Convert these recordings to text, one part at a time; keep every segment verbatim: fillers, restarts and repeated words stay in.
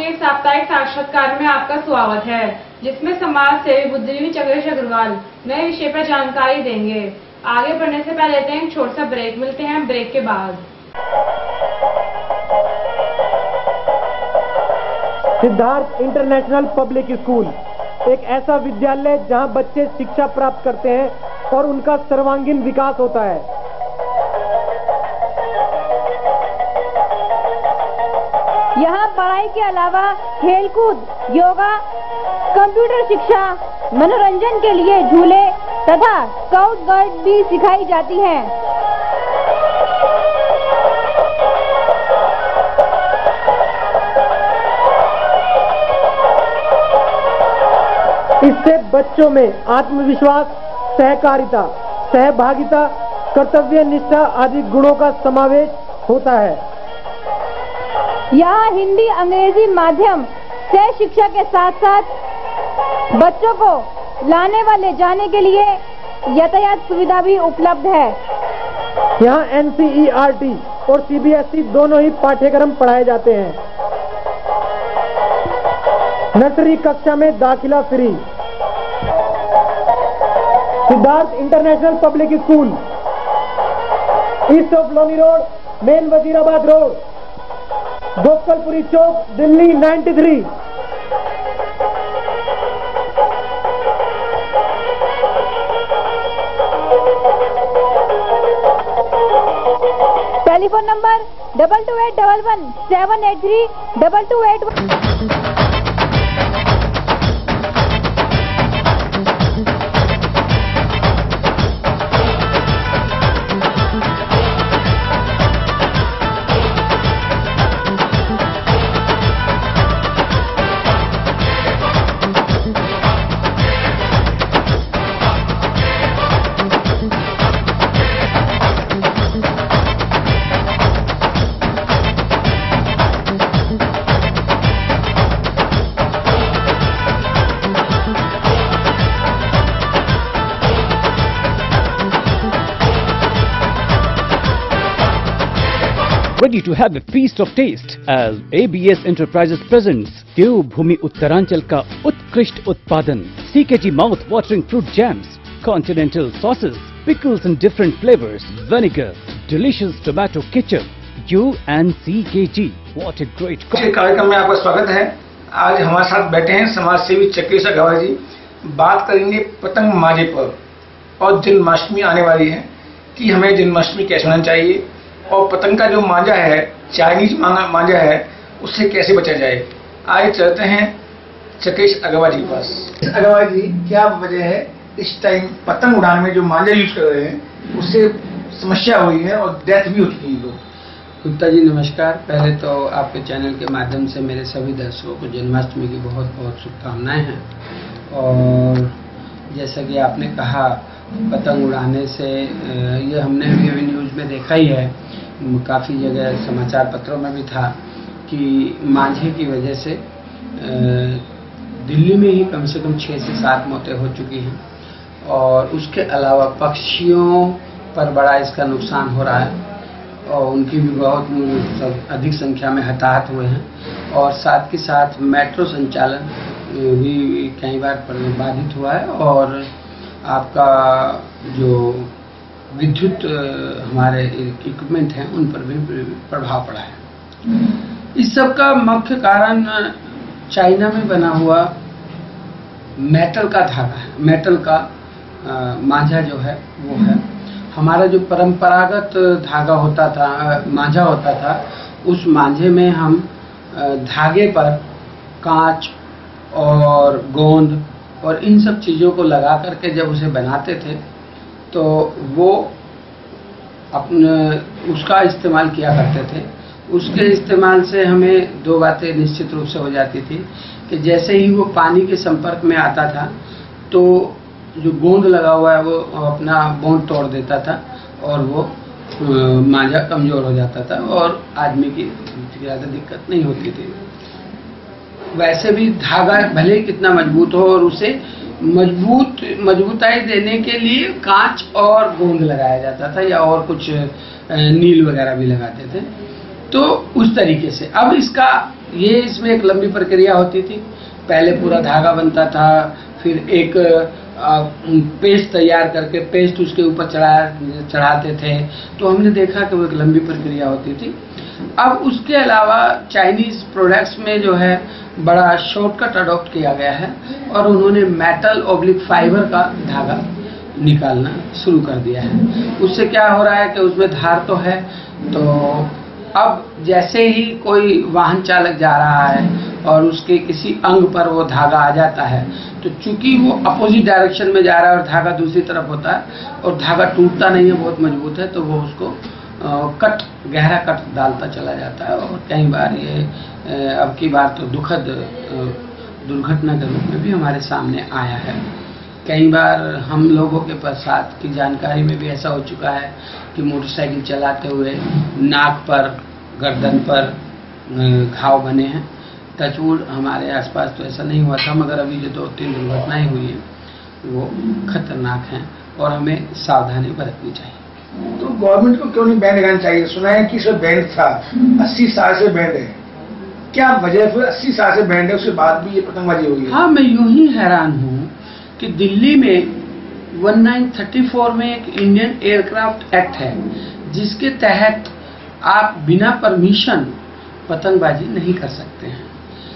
के साप्ताहिक साक्षात्कार में आपका स्वागत है, जिसमें समाज सेवी बुद्धिजीवी चक्रेश अग्रवाल नए विषय पर जानकारी देंगे। आगे बढ़ने से पहले लेते हैं एक छोटा सा ब्रेक। मिलते हैं ब्रेक के बाद। सिद्धार्थ इंटरनेशनल पब्लिक स्कूल एक ऐसा विद्यालय जहां बच्चे शिक्षा प्राप्त करते हैं और उनका सर्वांगीण विकास होता है। यहाँ पढ़ाई के अलावा खेलकूद, योगा, कंप्यूटर शिक्षा, मनोरंजन के लिए झूले तथा स्काउट गाइड भी सिखाई जाती हैं। इससे बच्चों में आत्मविश्वास, सहकारिता, सहभागिता, कर्तव्य निष्ठा आदि गुणों का समावेश होता है। यहाँ हिंदी, अंग्रेजी माध्यम से शिक्षा के साथ साथ बच्चों को लाने व ले जाने के लिए यातायात सुविधा भी उपलब्ध है। यहाँ N C E R T और सी बी एस ई दोनों ही पाठ्यक्रम पढ़ाए जाते हैं। नर्सरी कक्षा में दाखिला free. Siddharth international public school, east of Loni road, main Wazirabad road, Gopalpuri चौक, दिल्ली तिरानवे। Telephone number double two eight double one seven eight three double two eight one. Ready to have a feast of taste as A B S Enterprises presents देवभूमि उत्तरांचल का उत्कृष्ट उत्पादन C K G mouth watering fruit jams, continental sauces, pickles in different flavors, vinegar, delicious tomato ketchup, U and C K G. What a great कार्यक्रम में आपका स्वागत है। आज हमारे साथ बैठे हैं समाज सेवी चक्रेश अग्रवाल जी। बात करेंगे पतंग मांझे पर और जन्माष्टमी आने वाली है कि हमें जन्माष्टमी कैसे मनाना चाहिए और पतंग का जो मांझा है, चाइनीज मांझा है, उससे कैसे बचा जाए। आइए चलते हैं चक्रेश अग्रवाल जी के पास। अग्रवाल जी, क्या वजह है इस टाइम पतंग उड़ाने में जो मांझा यूज कर रहे हैं उससे समस्या हुई है और डेथ भी हो चुकी है लोग? गुप्ता जी नमस्कार। पहले तो आपके चैनल के माध्यम से मेरे सभी दर्शकों को जन्माष्टमी की बहुत बहुत शुभकामनाएं हैं। और जैसा कि आपने कहा पतंग उड़ाने से, ये हमने अभी अभी न्यूज़ में देखा ही है, काफ़ी जगह समाचार पत्रों में भी था कि मांझे की वजह से दिल्ली में ही कम से कम छः से सात मौतें हो चुकी हैं और उसके अलावा पक्षियों पर बड़ा इसका नुकसान हो रहा है और उनकी भी बहुत अधिक संख्या में हताहत हुए हैं और साथ के साथ मेट्रो संचालन भी कई बार बाधित हुआ है और आपका जो विद्युत हमारे इक्विपमेंट हैं उन पर भी प्रभाव पड़ा है। इस सब का मुख्य कारण चाइना में बना हुआ मेटल का धागा है। मेटल का मांझा जो है वो है। हमारा जो परंपरागत धागा होता था, मांझा होता था, उस मांझे में हम धागे पर कांच और गोंद और इन सब चीज़ों को लगा करके जब उसे बनाते थे तो वो अपने उसका इस्तेमाल किया करते थे। उसके इस्तेमाल से हमें दो बातें निश्चित रूप से हो जाती थी कि जैसे ही वो पानी के संपर्क में आता था तो जो गोंद लगा हुआ है वो अपना बॉन्ड तोड़ देता था और वो मांझा कमज़ोर हो जाता था और आदमी की ज़्यादा दिक्कत नहीं होती थी। वैसे भी धागा भले ही कितना मजबूत हो और उसे मजबूत मजबूताई देने के लिए कांच और गोंद लगाया जाता था या और कुछ नील वगैरह भी लगाते थे। तो उस तरीके से अब इसका ये इसमें एक लंबी प्रक्रिया होती थी। पहले पूरा धागा बनता था, फिर एक पेस्ट तैयार करके पेस्ट उसके ऊपर चढ़ा चढ़ाते थे। तो हमने देखा कि वो एक लंबी प्रक्रिया होती थी। अब उसके अलावा चाइनीज प्रोडक्ट्स में जो है बड़ा शॉर्टकट अडॉप्ट किया गया है और उन्होंने मेटल ऑब्लिक फाइबर का धागा निकालना शुरू कर दिया है। उससे क्या हो रहा है कि उसमें धार तो है, तो अब जैसे ही कोई वाहन चालक जा रहा है और उसके किसी अंग पर वो धागा आ जाता है, तो चूंकि वो अपोजिट डायरेक्शन में जा रहा है और धागा दूसरी तरफ होता है और धागा टूटता नहीं है, बहुत मजबूत है, तो वो उसको कट गहरा कट डालता चला जाता है। और कई बार ये अब की बार तो दुखद दुर्घटना के रूप में भी हमारे सामने आया है। कई बार हम लोगों के साथ की जानकारी में भी ऐसा हो चुका है कि मोटरसाइकिल चलाते हुए नाक पर, गर्दन पर घाव बने हैं। टचवुड हमारे आसपास तो ऐसा नहीं हुआ था, मगर अभी जो दो तीन दुर्घटनाएं हुई हैं वो खतरनाक हैं और हमें सावधानी बरतनी चाहिए। तो गवर्नमेंट को क्यों नहीं बैन लगाना चाहिए? सुना है कि इसमें बैन था, अस्सी साल से बैन है, क्या वजह फिर अस्सी साल से बैन है, उसके बाद भी ये पतंगबाजी हुई है? हाँ, मैं यूं ही हैरान हूँ कि दिल्ली में उन्नीस सौ चौंतीस में एक इंडियन एयरक्राफ्ट एक्ट है जिसके तहत आप बिना परमिशन पतंगबाजी नहीं कर सकते हैं।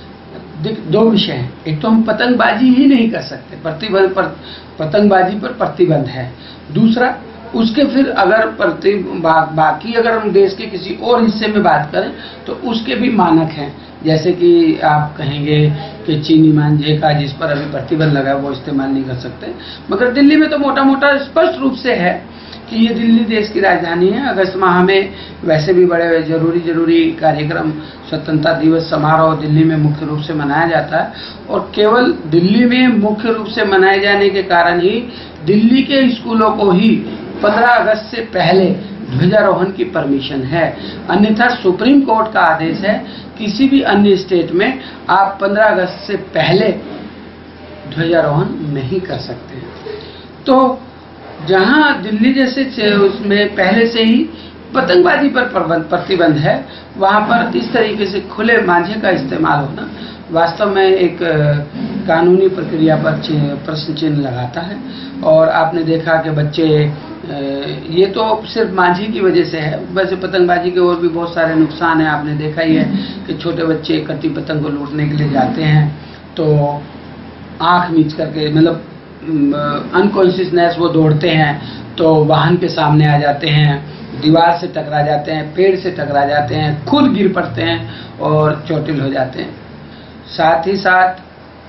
दो विषय हैं, एक तो हम पतंगबाजी ही नहीं कर सकते, प्रतिबंध पर पतंगबाजी पर प्रतिबंध है। दूसरा, उसके फिर अगर प्रति बा, बाकी अगर हम देश के किसी और हिस्से में बात करें तो उसके भी मानक हैं। जैसे कि आप कहेंगे कि चीनी मांझे का जिस पर अभी प्रतिबंध लगा है वो इस्तेमाल नहीं कर सकते, मगर दिल्ली में तो मोटा मोटा स्पष्ट रूप से है कि ये दिल्ली देश की राजधानी है। अगस्त माह में वैसे भी बड़े जरूरी जरूरी कार्यक्रम, स्वतंत्रता दिवस समारोह दिल्ली में मुख्य रूप से मनाया जाता है और केवल दिल्ली में मुख्य रूप से मनाए जाने के कारण ही दिल्ली के स्कूलों को ही पंद्रह अगस्त से पहले ध्वजारोहण की परमिशन है। अन्यथा सुप्रीम कोर्ट का आदेश है किसी भी अन्य स्टेट में आप पंद्रह अगस्त से पहले ध्वजारोहण नहीं कर सकते हैं। तो जहां दिल्ली जैसे उसमें पहले से ही पतंगबाजी पर प्रतिबंध है, वहां पर इस तरीके से खुले मांझे का इस्तेमाल होना वास्तव में एक कानूनी प्रक्रिया पर प्रश्न चिन्ह लगाता है। और आपने देखा कि बच्चे, ये तो सिर्फ मांझी की वजह से है, वैसे पतंगबाजी के और भी बहुत सारे नुकसान हैं। आपने देखा ही है कि छोटे बच्चे कटी पतंग को लूटने के लिए जाते हैं तो आंख मीच करके, मतलब अनकॉन्शियसनेस, वो दौड़ते हैं तो वाहन के सामने आ जाते हैं, दीवार से टकरा जाते हैं, पेड़ से टकरा जाते हैं, खुद गिर पड़ते हैं और चोटिल हो जाते हैं। साथ ही साथ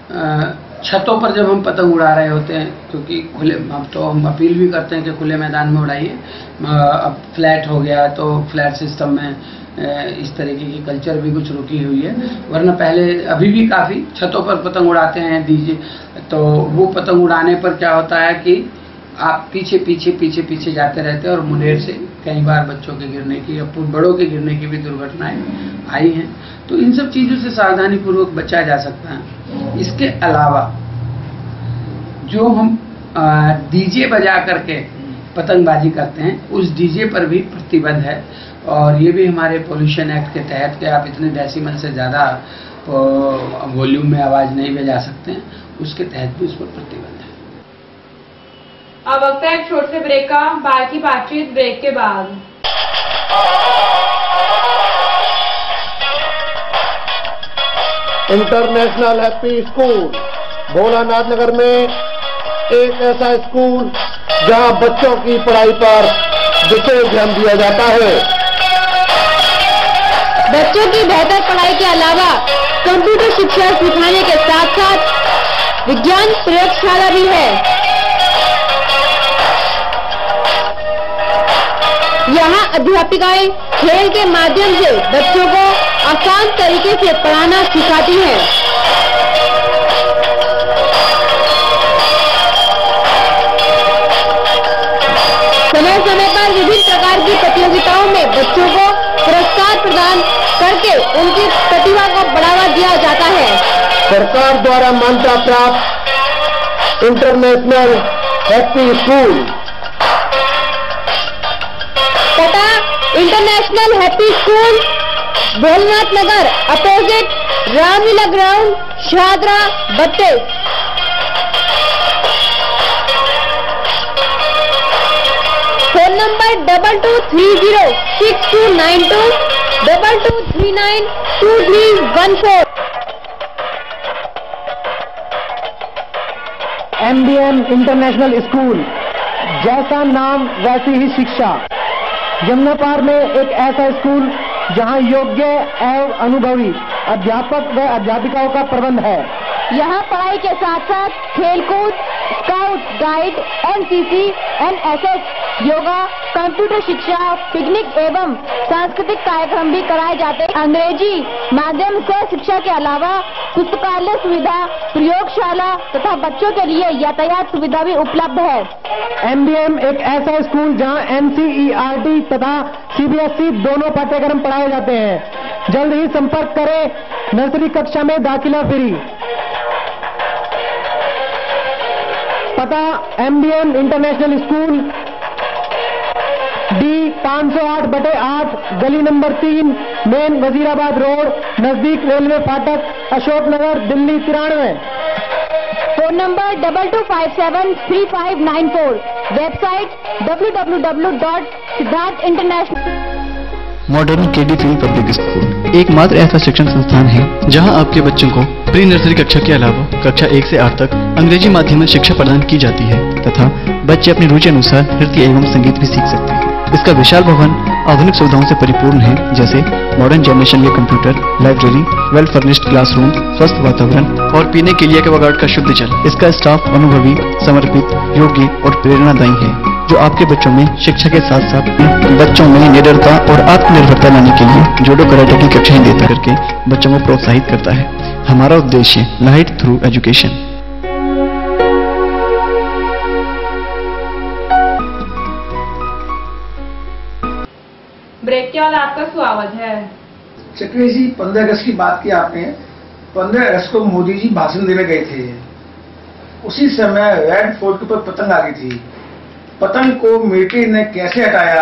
छतों पर जब हम पतंग उड़ा रहे होते हैं, क्योंकि खुले, अब तो हम अपील भी करते हैं कि खुले मैदान में उड़ाइए। अब फ्लैट हो गया तो फ्लैट सिस्टम में इस तरीके की कल्चर भी कुछ रुकी हुई है, वरना पहले अभी भी काफ़ी छतों पर पतंग उड़ाते हैं डीजे। तो वो पतंग उड़ाने पर क्या होता है कि आप पीछे पीछे पीछे पीछे जाते रहते हैं और मुंडेर से कई बार बच्चों के गिरने की या बड़ों के गिरने की भी दुर्घटनाएं आई हैं। तो इन सब चीज़ों से सावधानी पूर्वक बचा जा सकता है। इसके अलावा जो हम डीजे बजा करके पतंगबाजी करते हैं, उस डीजे पर भी प्रतिबंध है और ये भी हमारे पोल्यूशन एक्ट के तहत कि आप इतने डेसिमल से ज़्यादा वॉल्यूम में आवाज़ नहीं बजा सकते हैं, उसके तहत भी उस पर प्रतिबंध है। अब वक्त है एक छोटे से ब्रेक का, बाहर की बातचीत ब्रेक के बाद। International happy school Bholanath Nagar में एक ऐसा स्कूल जहां बच्चों की पढ़ाई पर विशेष ध्यान दिया जाता है। बच्चों की बेहतर पढ़ाई के अलावा कंप्यूटर शिक्षा सिखाने के साथ साथ विज्ञान प्रयोगशाला भी है। यहाँ अध्यापिकाएं खेल के माध्यम से बच्चों को आसान तरीके से पढ़ाना सिखाती हैं। समय समय पर विभिन्न प्रकार की प्रतियोगिताओं में बच्चों को पुरस्कार प्रदान करके उनकी प्रतिभा को बढ़ावा दिया जाता है। सरकार द्वारा मान्यता प्राप्त इंटरनेशनल हैप्पी स्कूल तथा international happy school Bholanath Nagar opposite Ramlila ground, Shahdara बत्तीस। Phone number double two three zero six two nine two double two three nine two three one four. M B M international school, जैसा नाम वैसी ही शिक्षा। यमुनापार में एक ऐसा school जहां योग्य एवं अनुभवी अध्यापक व अध्यापिकाओं का प्रबंध है। यहाँ पढ़ाई के साथ साथ खेलकूद, scout guide, N C C, N S S, yoga, computer शिक्षा, पिकनिक एवं सांस्कृतिक कार्यक्रम भी कराए जाते हैं। अंग्रेजी माध्यम से शिक्षा के अलावा पुस्तकालय सुविधा, प्रयोगशाला तथा बच्चों के लिए यातायात सुविधा भी उपलब्ध है। एम बी एम एक ऐसा स्कूल जहां N C E R T तथा सी बी एस ई दोनों पाठ्यक्रम पढ़ाए जाते हैं। जल्द ही संपर्क करें, नर्सरी कक्षा में दाखिला फ्री। पता M B M international school, D पाँच सौ आठ बटे आठ, गली नंबर तीन, मेन वजीराबाद रोड, नजदीक रेलवे फाटक, अशोक नगर, दिल्ली तिरानवे। Phone number double two five seven three five nine four. Website W W W dot Siddharth international. Modern K D field public school एकमात्र ऐसा शिक्षण संस्थान है जहां आपके बच्चों को प्री नर्सरी कक्षा के अलावा कक्षा एक से आठ तक अंग्रेजी माध्यम में शिक्षा प्रदान की जाती है तथा बच्चे अपनी रुचि अनुसार नृत्य एवं संगीत भी सीख सकते हैं। इसका विशाल भवन आधुनिक सुविधाओं से परिपूर्ण है, जैसे मॉडर्न जनरेशन के computer, library, well furnished classroom, स्वस्थ वातावरण और पीने के लिए एक्वागार्ड का शुद्ध जल। इसका स्टाफ अनुभवी, समर्पित, योग्य और प्रेरणादायी है, जो आपके बच्चों में शिक्षा के साथ साथ बच्चों में निडरता और आत्मनिर्भरता लाने के लिए जूडो कराटे की कक्षाएं देता करके बच्चों को प्रोत्साहित करता है। हमारा उद्देश्य लाइट थ्रू एजुकेशन। ब्रेक के बाद आपका स्वागत है। चक्री जी, पंद्रह अगस्त की बात की आपने। पंद्रह अगस्त को मोदी जी भाषण देने गए थे। उसी समय रेड फोर्ट के ऊपर पतंग आ गई थी। पतंग को मिलिट्री ने कैसे हटाया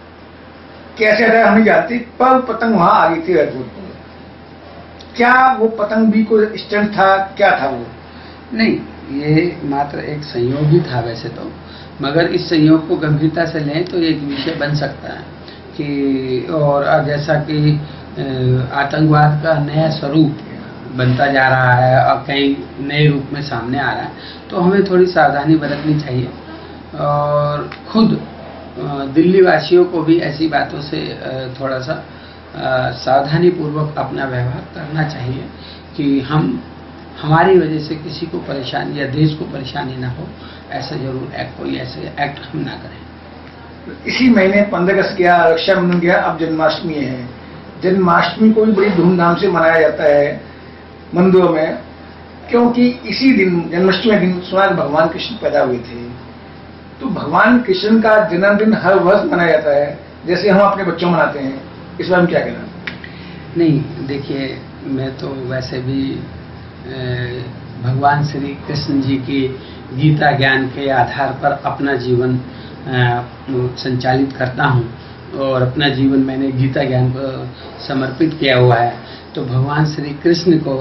कैसे हटाया हम नहीं जानते, पर पतंग वहां आ गई थी रेड फोर्ट पर। क्या वो पतंग भी कोई स्टंट था, क्या था वो? नहीं, ये मात्र एक संयोग ही था वैसे तो, मगर इस संयोग को गंभीरता से लें तो एक विषय बन सकता है कि, और जैसा कि आतंकवाद का नया स्वरूप बनता जा रहा है और कई नए रूप में सामने आ रहा है, तो हमें थोड़ी सावधानी बरतनी चाहिए और खुद दिल्ली वासियों को भी ऐसी बातों से थोड़ा सा सावधानी पूर्वक अपना व्यवहार करना चाहिए कि हम हमारी वजह से किसी को परेशानी या देश को परेशानी ना हो। ऐसा जरूर एक्ट कोई ऐसे एक्ट हम ना करें। इसी महीने पंद्रह अगस्त गया, रक्षाबंधन गया, अब जन्माष्टमी है। जन्माष्टमी को भी बड़ी धूमधाम से मनाया जाता है मंदिरों में, क्योंकि इसी दिन जन्माष्टमी के दिन स्वयं भगवान कृष्ण पैदा हुए थे। तो भगवान कृष्ण का जन्मदिन हर वर्ष मनाया जाता है, जैसे हम अपने बच्चों मनाते हैं। इस बारे में क्या कहना? नहीं, देखिए, मैं तो वैसे भी भगवान श्री कृष्ण जी की गीता ज्ञान के आधार पर अपना जीवन संचालित करता हूँ और अपना जीवन मैंने गीता ज्ञान को समर्पित किया हुआ है। तो भगवान श्री कृष्ण को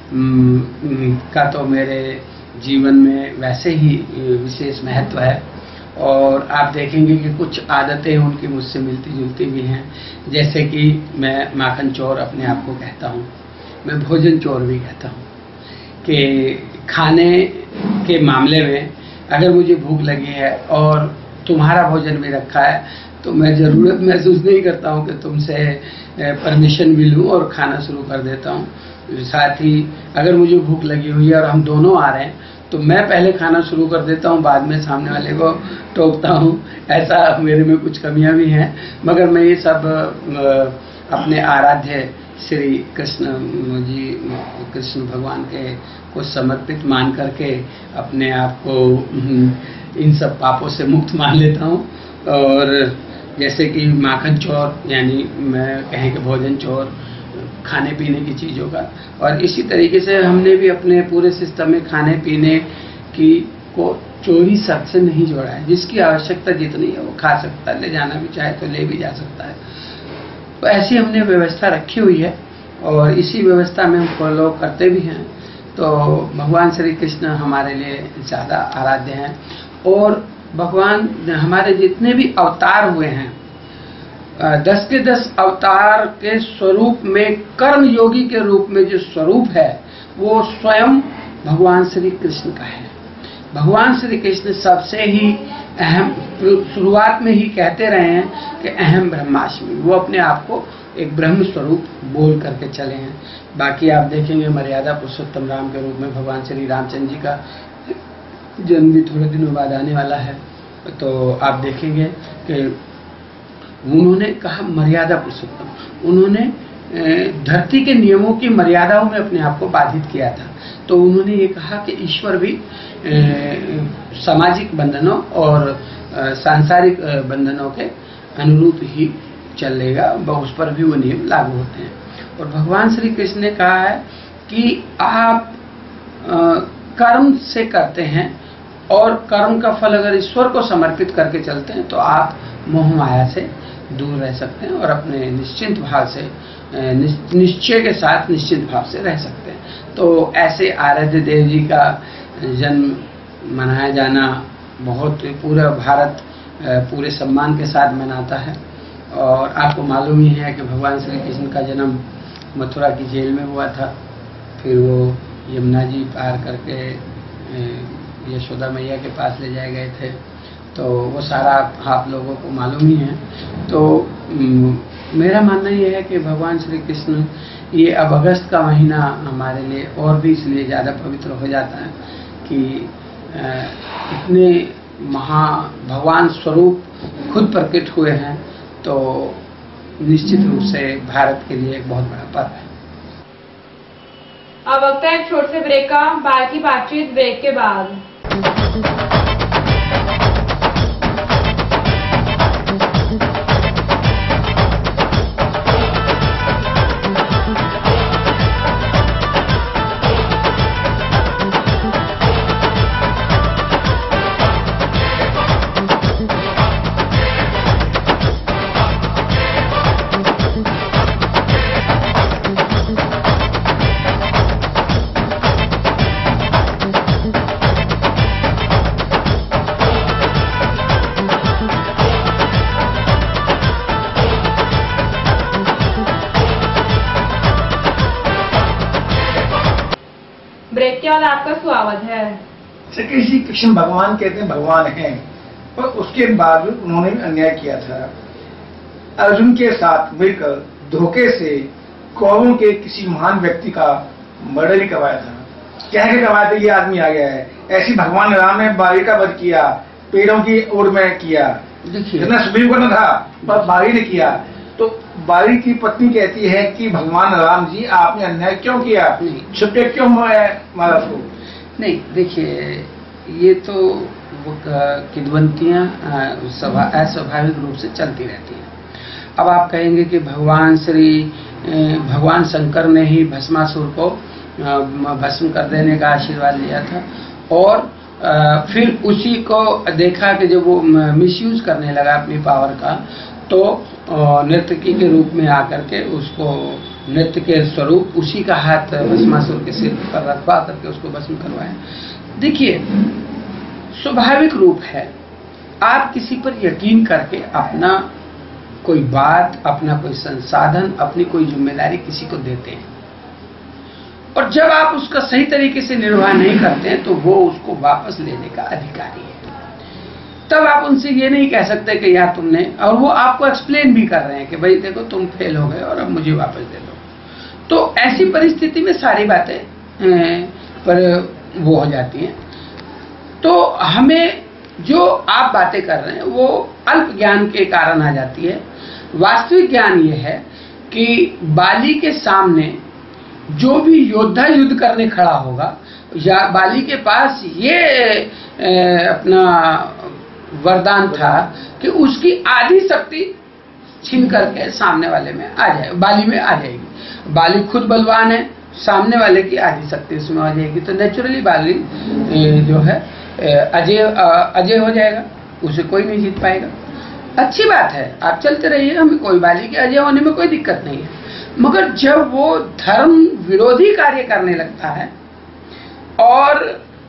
का तो मेरे जीवन में वैसे ही विशेष महत्व है और आप देखेंगे कि कुछ आदतें उनकी मुझसे मिलती जुलती भी हैं। जैसे कि मैं माखन चोर अपने आप को कहता हूँ, मैं भोजन चोर भी कहता हूँ कि खाने के मामले में अगर मुझे भूख लगी है और तुम्हारा भोजन भी रखा है तो मैं ज़रूरत महसूस नहीं करता हूँ कि तुमसे परमिशन भी लूँ और खाना शुरू कर देता हूँ। साथ ही अगर मुझे भूख लगी हुई है और हम दोनों आ रहे हैं तो मैं पहले खाना शुरू कर देता हूँ, बाद में सामने वाले को टोकता हूँ। ऐसा मेरे में कुछ कमियां भी हैं, मगर मैं ये सब अपने आराध्य श्री कृष्ण जी कृष्ण भगवान के को समर्पित मान करके अपने आप को इन सब पापों से मुक्त मान लेता हूँ। और जैसे कि माखन चोर यानी मैं कहें कि भोजन चोर, खाने पीने की चीज़ों का, और इसी तरीके से हमने भी अपने पूरे सिस्टम में खाने पीने की को चोरी शब्द से नहीं जोड़ा है। जिसकी आवश्यकता जितनी है वो खा सकता है, ले जाना भी चाहे तो ले भी जा सकता है। तो ऐसी हमने व्यवस्था रखी हुई है और इसी व्यवस्था में हम फॉलो करते भी हैं। तो भगवान श्री कृष्ण हमारे लिए ज़्यादा आराध्य हैं। और भगवान हमारे जितने भी अवतार हुए हैं, दस के दस अवतार के स्वरूप में कर्म योगी के रूप में जो स्वरूप है वो स्वयं भगवान श्री कृष्ण का है। भगवान श्री कृष्ण सबसे ही अहम, शुरुआत में ही कहते रहे हैं कि अहम ब्रह्मास्मि, वो अपने आप को एक ब्रह्म स्वरूप बोल करके चले हैं। बाकी आप देखेंगे मर्यादा पुरुषोत्तम राम के रूप में भगवान श्री रामचंद्र जी का जन्म भी थोड़े दिनों बाद आने वाला है। तो आप देखेंगे कि उन्होंने कहा मर्यादा पुरुषोत्तम, उन्होंने धरती के नियमों की मर्यादाओं में अपने आप को बाधित किया था। तो उन्होंने ये कहा कि ईश्वर भी सामाजिक बंधनों और सांसारिक बंधनों के अनुरूप ही चलेगा, उस पर भी वो नियम लागू होते हैं। और भगवान श्री कृष्ण ने कहा है कि आप कर्म से करते हैं और कर्म का फल अगर ईश्वर को समर्पित करके चलते हैं तो आप मोह माया से दूर रह सकते हैं और अपने निश्चिंत भाव से, निश्चय के साथ निश्चित भाव से रह सकते हैं। तो ऐसे आराध्य देव जी का जन्म मनाया जाना बहुत, पूरा भारत पूरे सम्मान के साथ मनाता है। और आपको मालूम ही है कि भगवान श्री कृष्ण का जन्म मथुरा की जेल में हुआ था, फिर वो यमुना जी पार करके यशोदा मैया के पास ले जाए गए थे। तो वो सारा आप लोगों को मालूम ही है। तो मेरा मानना ये है कि भगवान श्री कृष्ण, ये अब अगस्त का महीना हमारे लिए और भी इसलिए ज़्यादा पवित्र हो जाता है कि इतने महा भगवान स्वरूप खुद प्रकट हुए हैं। तो निश्चित रूप से भारत के लिए एक बहुत बड़ा पर्व है। अब वक्त है एक छोटे से ब्रेक का, बाकी बातचीत ब्रेक के बाद। ब्रेक के बाद आपका स्वागत है। श्री श्री कृष्ण भगवान कहते हैं भगवान हैं, पर उसके बावजूद उन्होंने भी अन्याय किया था। अर्जुन के साथ मिलकर धोखे से कौरवों के किसी महान व्यक्ति का मर्डर भी करवाया था। क्या है करवाया था, ये आदमी आ गया है। ऐसी भगवान राम ने बाली का वध किया, पेड़ों की ओर में किया, जितना सुप्रीम कोर्ट में था, पर बाली ने किया। तो बाली की पत्नी कहती है कि भगवान राम जी आपने अन्याय क्यों किया, छुपे क्यों मारा उसको? नहीं, देखिए ये तो किंवदंतियां अस्वाभाविक रूप से चलती रहती हैं। अब आप कहेंगे कि भगवान श्री भगवान शंकर ने ही भस्मासुर को भस्म कर देने का आशीर्वाद लिया था, और फिर उसी को देखा कि जब वो मिसयूज करने लगा अपनी पावर का, तो नर्तकी के रूप में आकर के उसको नृत्य के स्वरूप उसी का हाथ भस्मासुर के सिर पर रखवा करके उसको भस्म करवाया। देखिए स्वाभाविक रूप है, आप किसी पर यकीन करके अपना कोई बात, अपना कोई संसाधन, अपनी कोई जिम्मेदारी किसी को देते हैं, और जब आप उसका सही तरीके से निर्वाह नहीं करते हैं तो वो उसको वापस लेने का अधिकारी है। तब आप उनसे ये नहीं कह सकते कि यार तुमने, और वो आपको एक्सप्लेन भी कर रहे हैं कि भाई देखो तुम फेल हो गए और अब मुझे वापस दे दो। तो ऐसी परिस्थिति में सारी बातें पर वो हो जाती हैं। तो हमें जो आप बातें कर रहे हैं वो अल्प ज्ञान के कारण आ जाती है। वास्तविक ज्ञान ये है कि बाली के सामने जो भी योद्धा युद्ध करने खड़ा होगा, या बाली के पास ये ए, अपना वरदान था कि उसकी आधी शक्ति छीन करके सामने वाले में आ जाए, बाली में आ जाएगी। बाली खुद बलवान है, सामने वाले की आधी शक्ति उसमें आ जाएगी, तो नेचुरली बाली जो है अजय अजय हो जाएगा, उसे कोई नहीं जीत पाएगा। अच्छी बात है, आप चलते रहिए, हमें कोई बाली के अजय होने में कोई दिक्कत नहीं है। मगर जब वो धर्म विरोधी कार्य करने लगता है, और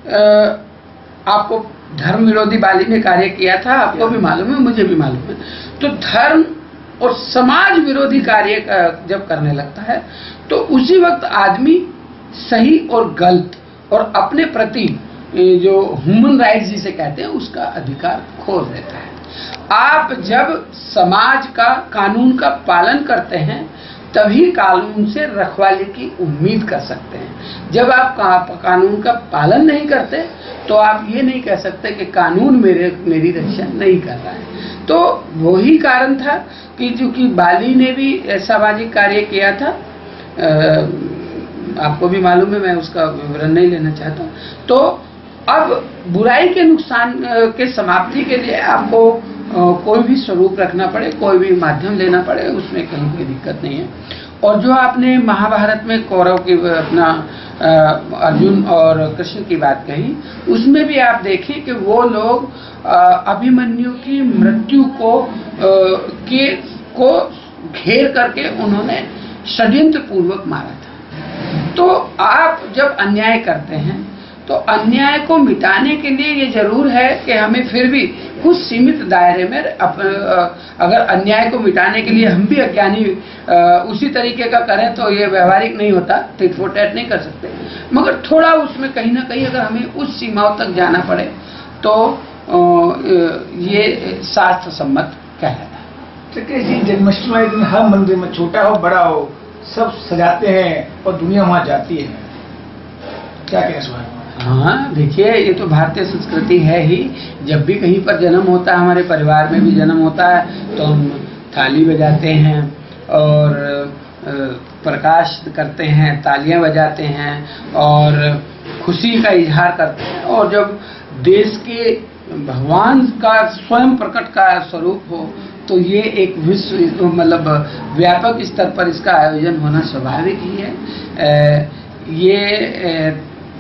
आपको धर्म विरोधी बाली ने कार्य किया था, आपको भी मालूम है, मुझे भी मालूम है, तो धर्म और समाज विरोधी कार्य जब करने लगता है तो उसी वक्त आदमी सही और गलत और अपने प्रति जो ह्यूमन राइट्स जिसे कहते हैं उसका अधिकार खो देता है। आप जब समाज का कानून का पालन करते हैं तभी कानून से रखवाली की उम्मीद कर सकते हैं। जब आप का, कानून का पालन नहीं करते तो आप ये नहीं कह सकते कि कानून मेरे मेरी रक्षा नहीं कर रहा है। तो वही कारण था कि चूंकि बाली ने भी सामाजिक कार्य किया था, आ, आपको भी मालूम है, मैं उसका विवरण नहीं लेना चाहता। तो अब बुराई के नुकसान के समाप्ति के लिए आपको कोई भी स्वरूप रखना पड़े, कोई भी माध्यम लेना पड़े, उसमें कहीं कोई दिक्कत नहीं है। और जो आपने महाभारत में कौरव की अपना अर्जुन और कृष्ण की बात कही, उसमें भी आप देखिए कि वो लोग अभिमन्यु की मृत्यु को के को घेर करके उन्होंने षड्यंत्र पूर्वक मारा था। तो आप जब अन्याय करते हैं तो अन्याय को मिटाने के लिए ये जरूर है कि हमें फिर भी कुछ सीमित दायरे में, अगर अन्याय को मिटाने के लिए हम भी अज्ञानी उसी तरीके का करें तो ये व्यवहारिक नहीं होता, टिट फॉर टैट नहीं कर सकते, मगर थोड़ा उसमें कहीं ना कहीं अगर हमें उस सीमाओं तक जाना पड़े तो ये शास्त्र सम्मत कहलाता है। चक्रेश जी, जन्माष्टमी वाले दिन हर मंदिर में, छोटा हो बड़ा हो, सब सजाते हैं और दुनिया वहां जाती है, क्या कहना है? हाँ, देखिए, ये तो भारतीय संस्कृति है ही। जब भी कहीं पर जन्म होता है, हमारे परिवार में भी जन्म होता है, तो हम थाली बजाते हैं और प्रकाश करते हैं, तालियां बजाते हैं और खुशी का इजहार करते हैं। और जब देश के भगवान का स्वयं प्रकट का स्वरूप हो तो ये एक विश्व मतलब व्यापक स्तर पर इसका आयोजन होना स्वाभाविक ही है। ये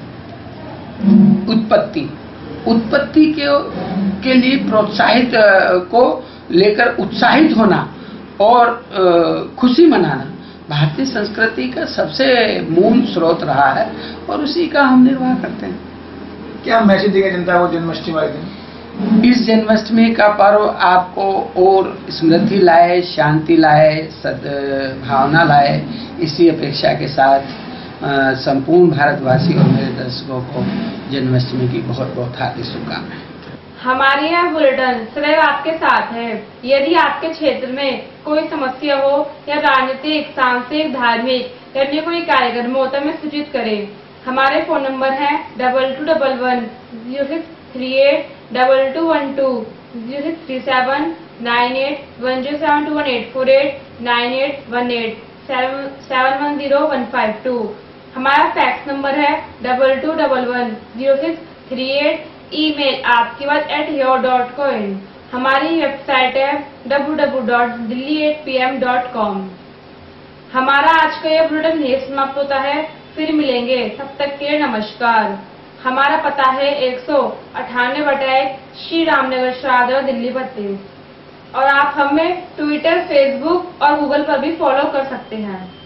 उत्पत्ति उत्पत्ति के के लिए प्रोत्साहित को लेकर उत्साहित होना और खुशी मनाना भारतीय संस्कृति का सबसे मूल स्रोत रहा है और उसी का हम निर्वाह करते हैं। क्या मैसेज देगा जनता को जन्माष्टमी वाले दिन? इस जन्माष्टमी का पर्व आपको और स्मृति लाए, शांति लाए, सद्भावना लाए, इसी अपेक्षा के साथ संपूर्ण भारतवासी और मेरे दर्शकों को जन्माष्टमी की बहुत बहुत हार्दिक शुभकामनाएं। हमारे यह बुलेटिन सदैव आपके साथ है। यदि आपके क्षेत्र में कोई समस्या हो या राजनीतिक, सांस्कृतिक, धार्मिक या अन्य कोई कार्यक्रम हो तो हमें सूचित करें। हमारे फोन नंबर है double two double one zero six three eight double two one two zero six three seven nine eight one zero seven two one eight four eight nine eight one eight seven seven one zero one five two. हमारा fax number है double two double one zero six three eight. Email आपकी बात at your dot को इन। हमारी website है W W W dot Delhi at P M dot com. हमारा आज का यह बुलेटिन यही समाप्त होता है। फिर मिलेंगे, तब तक के नमस्कार। हमारा पता है एक सौ अठानवे बटा एक श्री रामनगर शाहदरा दिल्ली बत्तीस और आप हमें ट्विटर, फेसबुक और गूगल पर भी फॉलो कर सकते हैं।